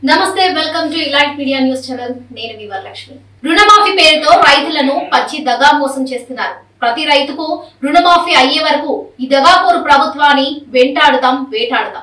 నమస్తే welcome to Elite Media news channel నేను మీ వరలక్ష్మి రుణమాఫీ పేరుతో రైతులను పచ్చి దగా మోసం చేస్తున్నారు ప్రతి రైతుకు రుణమాఫీ అయ్యే వరకు ఈ దగాకోరు ప్రభుత్వాన్ని వెంటాడుతాం వేటాడుతాం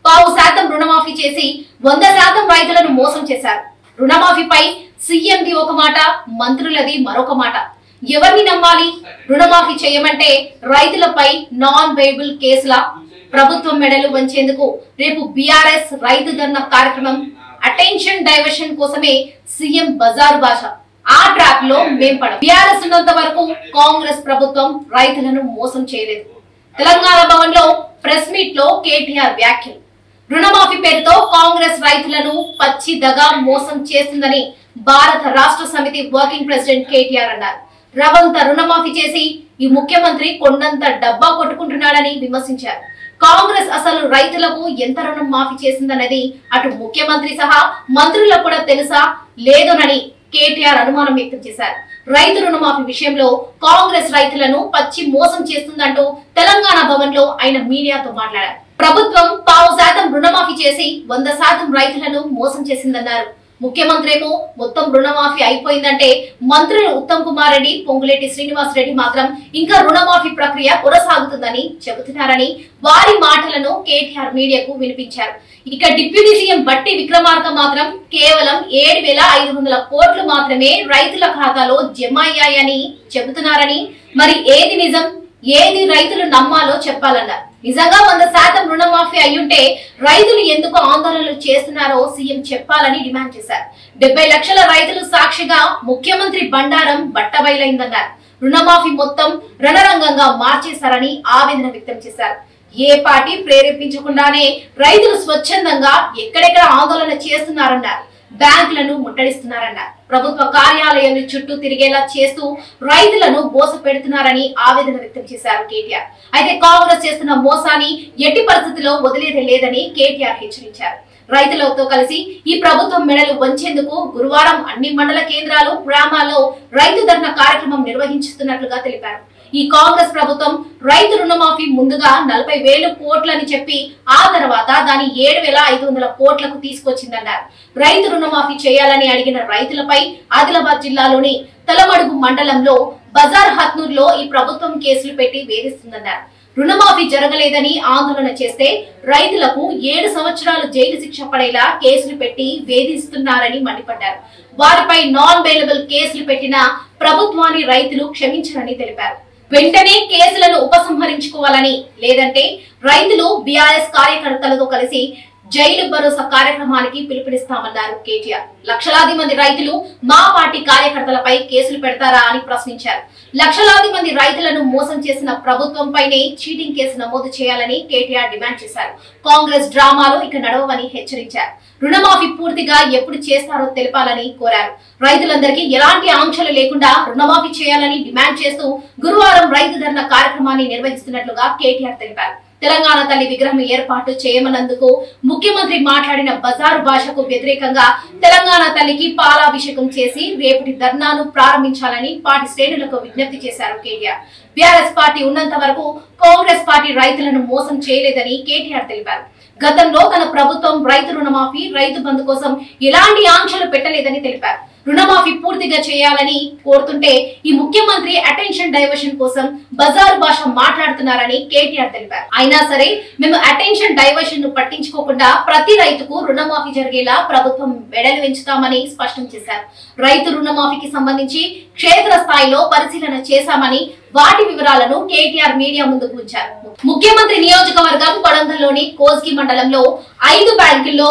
10% రుణమాఫీ చేసి 100% రైతులను మోసం చేశారు రుణమాఫీపై సీఎంది ఒక మాట మంత్రులది మరొక మాట ఎవరిని నమ్మాలి రుణమాఫీ చేయమంటే రైతులపై నాన్ వేయబుల్ కేసుల ప్రభుత్వం మెడలు వంచేందుకు రేపు బీఆర్ఎస్ రైతు ధర్నా కార్యక్రమం అటెన్షన్ డైవర్షన్ కోసమే సీఎం బజారు భాష ఆ ట్రాప్ లో మేం పడం బీఆర్ఎస్ ఉన్నంత వరకు కాంగ్రెస్ ప్రభుత్వం రైతులను మోసం చేయలేదు తెలంగాణ భవన్ లో ప్రెస్ మీట్ లో కేటీఆర్ వ్యాఖ్యలు రుణమాఫీ పేరుతో కాంగ్రెస్ రైతులను పచ్చి దగా మోసం చేస్తుందని భారత రాష్ట్ర సమితి వర్కింగ్ ప్రెసిడెంట్ కేటీఆర్ అన్నారు రవంత రుణమాఫీ చేసి ఈ ముఖ్యమంత్రి కొండంత డబ్బా కొట్టుకుంటున్నాడని విమర్శించారు కాంగ్రెస్ అసలు రైతులకు ఎంత రుణం మాఫీ చేసిందన్నది అటు ముఖ్యమంత్రి సహా మంత్రులకు కూడా తెలుసా లేదోనని కేటీఆర్ అనుమానం వ్యక్తం చేశారు రైతు రుణమాఫీ విషయంలో కాంగ్రెస్ రైతులను పచ్చి మోసం చేస్తుందంటూ తెలంగాణ భవన్ లో ఆయన మీడియాతో మాట్లాడారు ప్రభుత్వం 10% రుణమాఫీ చేసి 100% రైతులను మోసం చేసిందన్నారు ముఖ్యమంత్రి ఏమో మొత్తం రుణమాఫీ అయిపోయిందంటే మంత్రులు ఉత్తమ్ కుమార్ రెడ్డి పొంగులేటి శ్రీనివాస్ రెడ్డి మాత్రం ఇంకా రుణమాఫీ ప్రక్రియ కొనసాగుతుందని చెబుతున్నారని వారి మాటలను కేటీఆర్ మీడియాకు వినిపించారు ఇక డిప్యూటీ సీఎం బట్టి విక్రమార్క మాత్రం కేవలం 7,500 కోట్లు మాత్రమే రైతుల ఖాతాలో జమ అయ్యాయని చెబుతున్నారని మరి ఏది నిజం ఏది రైతులు నమ్మాలో చెప్పాలన్నారు నిజంగా 100% రుణమాఫీ అయ్యుంటే రైతులు ఎందుకు ఆందోళనలు చేస్తున్నారో సీఎం చెప్పాలని డిమాండ్ చేశారు 70 లక్షల రైతులు సాక్షిగా ముఖ్యమంత్రి బండారం బట్టబయలైందన్నారు రుణమాఫీ మొత్తం రణరంగంగా మార్చేశారని ఆవేదన వ్యక్తం చేశారు ఏ పార్టీ ప్రేరేపించకుండానే రైతులు స్వచ్ఛందంగా ఎక్కడెక్కడ ఆందోళన చేస్తున్నారన్నారు బ్యాంకులను ముట్టడిస్తున్నారన్నారు ప్రభుత్వ కార్యాలయాల చుట్టూ తిరిగేలా చేస్తూ రైతులను మోస పెడుతున్నారని ఆవేదన వ్యక్తం చేశారు కేటీఆర్ అయితే కాంగ్రెస్ చేస్తున్న మోసాన్ని ఎట్టి పరిస్థితుల్లో వదిలేదే లేదని కేటీఆర్ హెచ్చరించారు రైతులతో కలిసి ఈ ప్రభుత్వం మెడలు వంచేందుకు గురువారం అన్ని మండల కేంద్రాలు గ్రామాల్లో రైతు ధర్నా కార్యక్రమం నిర్వహిస్తున్నట్లుగా తెలిపారు ఈ కాంగ్రెస్ ప్రభుత్వం రైతు రుణమాఫీ ముందుగా 40,000 కోట్లని చెప్పి ఆ తర్వాత దాని 7,500 కోట్లకు తీసుకొచ్చిందన్నారు రైతు రుణమాఫీ చేయాలని అడిగిన రైతులపై ఆదిలాబాద్ జిల్లాలోని తలమడుగు మండలంలో బజార్ హత్నూర్ లో ఈ ప్రభుత్వం కేసులు పెట్టి వేధిస్తుందన్నారు రుణమాఫీ జరగలేదని ఆందోళన చేస్తే రైతులకు 7 సంవత్సరాలు జైలు శిక్ష పడేలా కేసులు పెట్టి వేధిస్తున్నారని మండిపడ్డారు వారిపై నాన్ బెయిలబుల్ కేసులు పెట్టిన ప్రభుత్వాన్ని రైతులు క్షమించారని తెలిపారు వెంటనే కేసులను ఉపసంహరించుకోవాలని లేదంటే రైతులు బీఆర్ఎస్ కార్యకర్తలతో కలిసి జైలు భరోసా కార్యక్రమానికి పిలుపునిస్తామన్నారు కేటీఆర్ లక్షలాది మంది రైతులు మా పార్టీ కార్యకర్తలపై కేసులు పెడతారా అని ప్రశ్నించారు లక్షలాది మంది రైతులను మోసం చేసిన ప్రభుత్వంపైనే చీటింగ్ కేసు నమోదు చేయాలని కేటీఆర్ డిమాండ్ చేశారు కాంగ్రెస్ డ్రామాలు ఇక నడవని హెచ్చరించారు రుణమాఫీ పూర్తిగా ఎప్పుడు చేస్తారో తెలపాలని కోరారు రైతులందరికీ ఎలాంటి ఆంక్షలు లేకుండా రుణమాఫీ చేయాలని డిమాండ్ చేస్తూ గురువారం రైతు ధర్నా కార్యక్రమాన్ని నిర్వహిస్తున్నట్లుగా కేటీఆర్ తెలిపారు తెలంగాణ తల్లి విగ్రహం ఏర్పాటు చేయమన్నందుకు ముఖ్యమంత్రి మాట్లాడిన బజారు భాషకు వ్యతిరేకంగా తెలంగాణ తల్లికి పాలాభిషేకం చేసి రేపటి ధర్నాను ప్రారంభించాలని పార్టీ శ్రేణులకు విజ్ఞప్తి చేశారు కేటీఆర్ బీఆర్ఎస్ పార్టీ ఉన్నంత వరకు కాంగ్రెస్ పార్టీ రైతులను మోసం చేయలేదని కేటీఆర్ తెలిపారు గతంలో తన ప్రభుత్వం రైతు రుణమాఫీ రైతు బంధు కోసం ఎలాంటి ఆంక్షలు పెట్టలేదని తెలిపారు రుణమాఫీ పూర్తిగా చేయాలని కోరుతుంటే ఈ ముఖ్యమంత్రి అటెన్షన్ డైవర్షన్ కోసం బజారు భాష మాట్లాడుతున్నారని కేటీఆర్ తెలిపారు అయినా సరే మేము అటెన్షన్ డైవర్షన్ ను పట్టించుకోకుండా ప్రతి రైతుకు రుణమాఫీ జరిగేలా ప్రభుత్వం మెడలు పెంచుతామని స్పష్టం చేశారు రైతు రుణమాఫీకి సంబంధించి క్షేత్ర స్థాయిలో పరిశీలన చేశామని వాటి వివరాలను కేటీఆర్ మీడియా ముందుకు ఉంచారు ముఖ్యమంత్రి నియోజకవర్గం కొడంగల్లోని కోస్గి మండలంలో 5 బ్యాంకుల్లో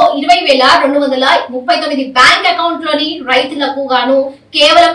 20,239 బ్యాంక్ అకౌంట్లోని రైతులకు గాను కేవలం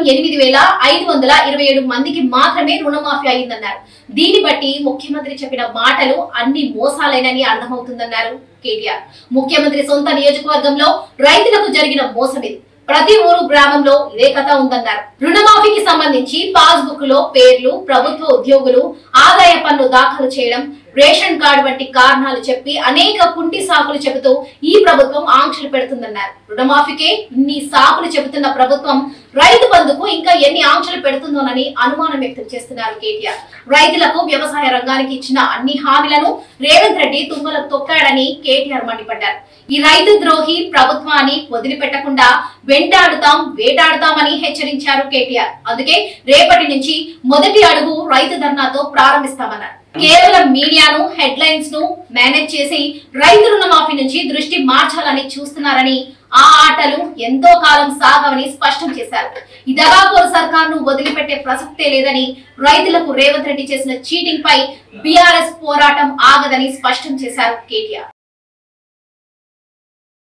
8,527 మందికి మాత్రమే రుణమాఫీ అయిందన్నారు దీన్ని బట్టి ముఖ్యమంత్రి చెప్పిన మాటలు అన్ని మోసాలేనని అర్థమవుతుందన్నారు కేటీఆర్ ముఖ్యమంత్రి సొంత నియోజకవర్గంలో రైతులకు జరిగిన మోసం ఇది ప్రతి ఊరు గ్రామంలో ఇదే కథ ఉందన్నారు రుణమాఫీకి సంబంధించి పాస్ బుక్ లో పేర్లు ప్రభుత్వ ఉద్యోగులు ఆదాయ పన్ను దాఖలు చేయడం రేషన్ కార్డు వంటి కారణాలు చెప్పి అనేక కుంటి సాకులు చెబుతూ ఈ ప్రభుత్వం ఆంక్షలు పెడుతుందన్నారు. రుణమాఫీకే ఇన్ని సాకులు చెబుతున్న ప్రభుత్వం రైతు బంధుకు ఇంకా ఎన్ని ఆంక్షలు పెడుతుందోనని అనుమానం వ్యక్తం చేస్తున్నారు కేటీఆర్. రైతులకు వ్యవసాయ రంగానికి ఇచ్చిన అన్ని హామీలను రేవంత్ రెడ్డి తుంగలో తొక్కాడని కేటీఆర్ మండిపడ్డారు. ఈ రైతు ద్రోహి ప్రభుత్వాన్ని వదిలిపెట్టకుండా వేటాడుతామని హెచ్చరించారు కేటీఆర్. అందుకే రేపటి నుంచి మొదటి అడుగు రైతు ధర్నాతో ప్రారంభిస్తామన్నారు. కేవలం మీడియాను హెడ్లైన్స్ ను మేనేజ్ చేసి రైతు రుణమాఫీ నుంచి దృష్టి మార్చాలని చూస్తున్నారని, ఆ ఆటలు ఎంతో కాలం సాగవని స్పష్టం చేశారు. ఈ దగాకోరు సర్కార్ ను వదిలిపెట్టే ప్రసక్తే లేదని, రైతులకు రేవంత్ రెడ్డి చేసిన చీటింగ్ పై బీఆర్ఎస్ పోరాటం ఆగదని స్పష్టం చేశారు కేటీఆర్.